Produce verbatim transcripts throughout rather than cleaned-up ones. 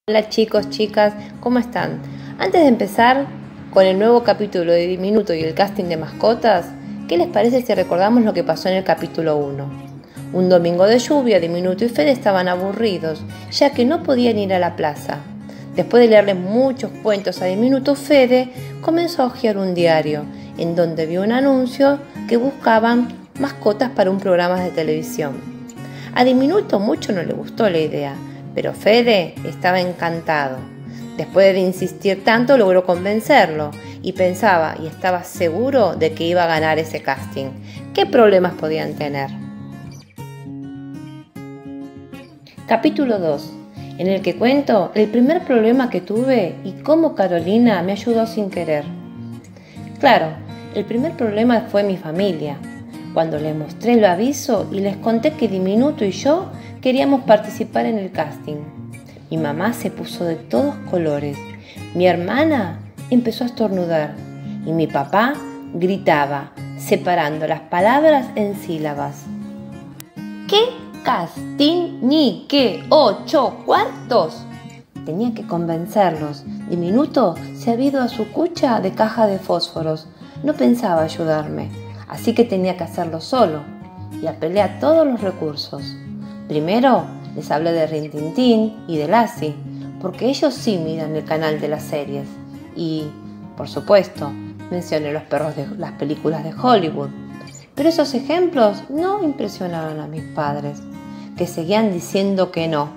Hola chicos, chicas, ¿cómo están? Antes de empezar con el nuevo capítulo de Diminuto y el casting de mascotas, ¿qué les parece si recordamos lo que pasó en el capítulo uno? Un domingo de lluvia, Diminuto y Fede estaban aburridos, ya que no podían ir a la plaza. Después de leerle muchos cuentos a Diminuto, Fede comenzó a hojear un diario, en donde vio un anuncio que buscaban mascotas para un programa de televisión. A Diminuto mucho no le gustó la idea, pero Fede estaba encantado. Después de insistir tanto, logró convencerlo y pensaba y estaba seguro de que iba a ganar ese casting. ¿Qué problemas podían tener? Capítulo dos, en el que cuento el primer problema que tuve y cómo Carolina me ayudó sin querer. Claro, el primer problema fue mi familia. Cuando les mostré el aviso y les conté que Diminuto y yo queríamos participar en el casting. Mi mamá se puso de todos colores, mi hermana empezó a estornudar y mi papá gritaba, separando las palabras en sílabas. ¿Qué casting ni qué ocho cuartos? Tenía que convencerlos. Diminuto se había ido a su cucha de caja de fósforos. No pensaba ayudarme, así que tenía que hacerlo solo y apelé a todos los recursos. Primero les hablé de Rin Tin Tin y de Lassie, porque ellos sí miran el canal de las series. Y, por supuesto, mencioné los perros de las películas de Hollywood. Pero esos ejemplos no impresionaron a mis padres, que seguían diciendo que no.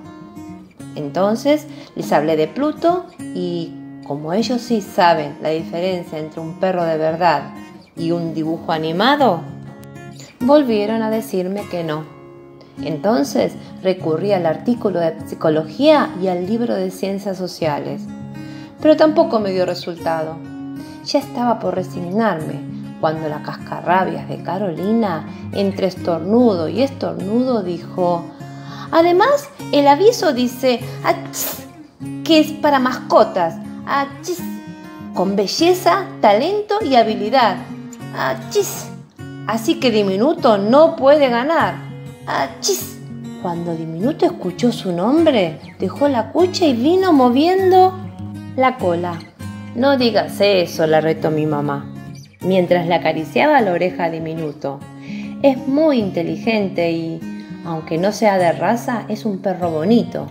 Entonces les hablé de Pluto y, como ellos sí saben la diferencia entre un perro de verdad y un dibujo animado, volvieron a decirme que no. Entonces recurrí al artículo de psicología y al libro de ciencias sociales. Pero tampoco me dio resultado. Ya estaba por resignarme cuando la cascarrabias de Carolina, entre estornudo y estornudo, dijo: además, el aviso dice ¡achis!, que es para mascotas, ¡achis!, con belleza, talento y habilidad. ¡Achis! Así que Diminuto no puede ganar. ¡Achis! Cuando Diminuto escuchó su nombre, dejó la cucha y vino moviendo la cola. No digas eso, la retó mi mamá, mientras le acariciaba la oreja a Diminuto. Es muy inteligente y, aunque no sea de raza, es un perro bonito.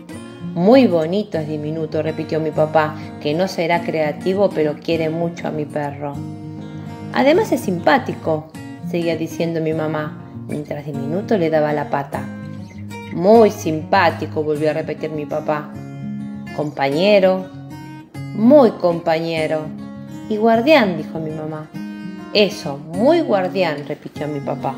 Muy bonito es Diminuto, repitió mi papá, que no será creativo, pero quiere mucho a mi perro. Además es simpático, seguía diciendo mi mamá, mientras Diminuto le daba la pata. Muy simpático, volvió a repetir mi papá. Compañero, muy compañero. Y guardián, dijo mi mamá. Eso, muy guardián, repitió mi papá.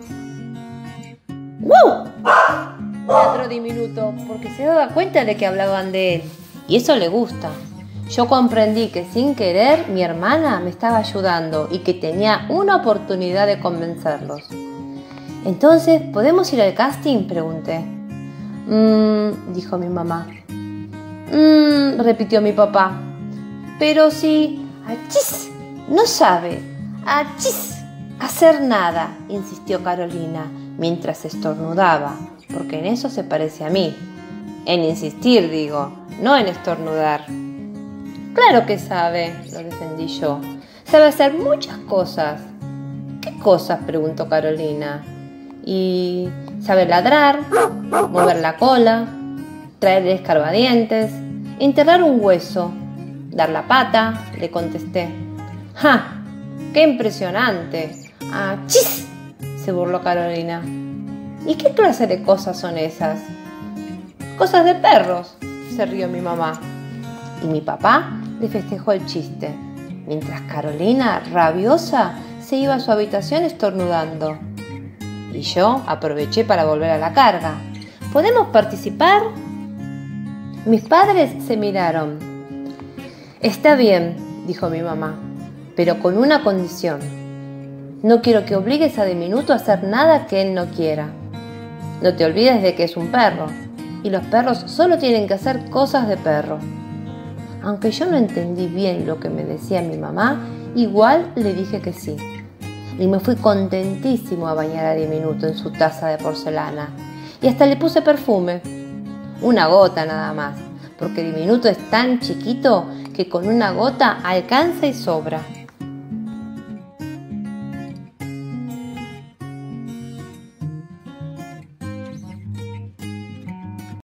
¡Wow! Ladró Diminuto, porque se daba cuenta de que hablaban de él. Y eso le gusta. Yo comprendí que sin querer mi hermana me estaba ayudando y que tenía una oportunidad de convencerlos. Entonces, ¿podemos ir al casting?, pregunté. Mmm, dijo mi mamá. Mmm, repitió mi papá. Pero si, achis, no sabe, achis, hacer nada, insistió Carolina, mientras estornudaba, porque en eso se parece a mí. En insistir, digo, no en estornudar. Claro que sabe, lo defendí yo. Sabe hacer muchas cosas. ¿Qué cosas?, preguntó Carolina. Y sabe ladrar, mover la cola, traer escarbadientes, enterrar un hueso, dar la pata, le contesté. ¡Ja! ¡Qué impresionante! ¡Achis!, se burló Carolina. ¿Y qué clase de cosas son esas? Cosas de perros, se rió mi mamá. Y mi papá le festejó el chiste, mientras Carolina, rabiosa, se iba a su habitación estornudando. Y yo aproveché para volver a la carga. ¿Podemos participar? Mis padres se miraron. Está bien, dijo mi mamá, pero con una condición. No quiero que obligues a Diminuto a hacer nada que él no quiera. No te olvides de que es un perro, y los perros solo tienen que hacer cosas de perro. Aunque yo no entendí bien lo que me decía mi mamá, igual le dije que sí. Y me fui contentísimo a bañar a Diminuto en su taza de porcelana. Y hasta le puse perfume. Una gota nada más, porque Diminuto es tan chiquito que con una gota alcanza y sobra.